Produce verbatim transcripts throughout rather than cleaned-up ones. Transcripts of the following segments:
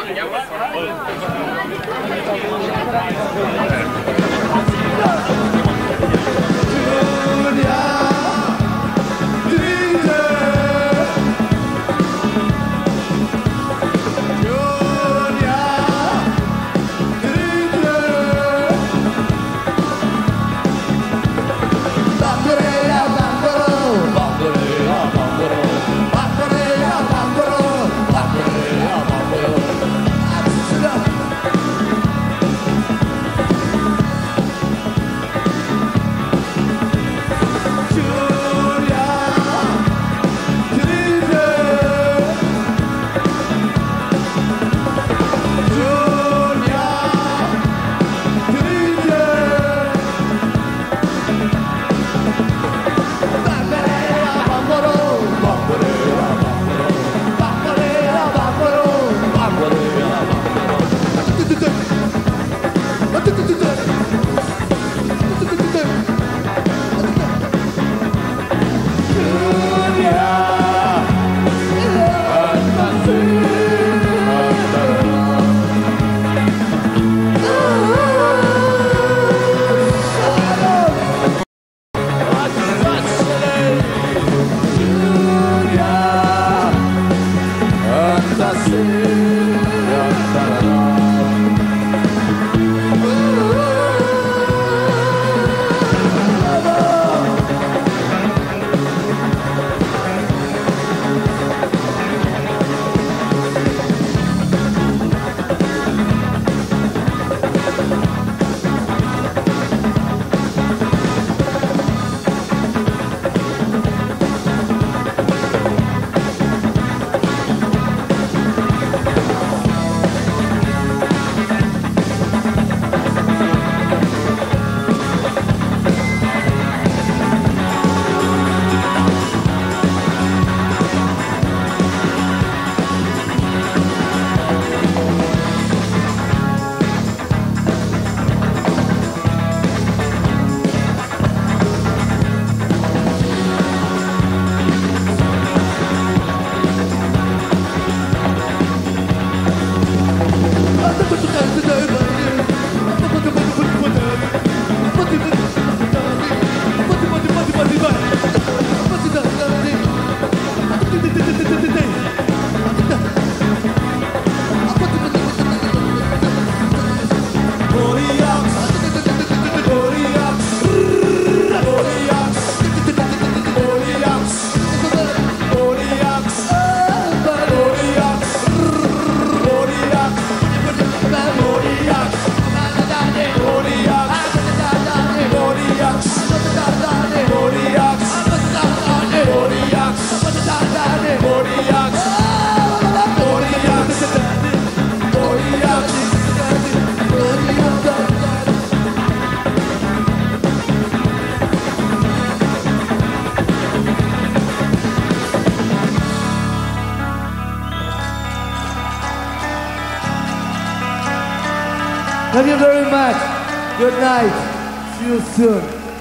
Thank you very much. Good night. See you soon.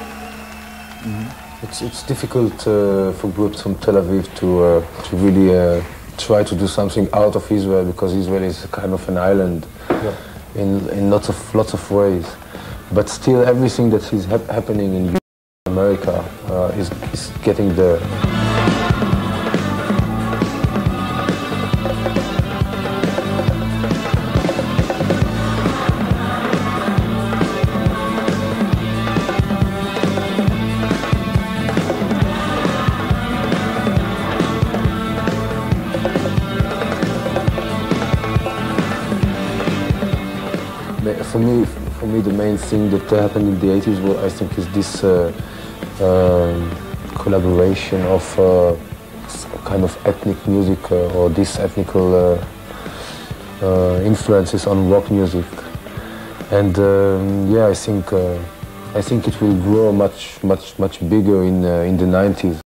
Mm-hmm. It's it's difficult uh, for groups from Tel Aviv to uh, to really uh, try to do something out of Israel, because Israel is kind of an island yeah. in in lots of lots of ways. But still, everything that is hap happening in America uh, is is getting there. For me, for me, the main thing that happened in the eighties, well, I think, is this uh, um, collaboration of uh, kind of ethnic music uh, or these ethnical uh, uh, influences on rock music, and um, yeah, I think uh, I think it will grow much, much, much bigger in uh, in the nineties.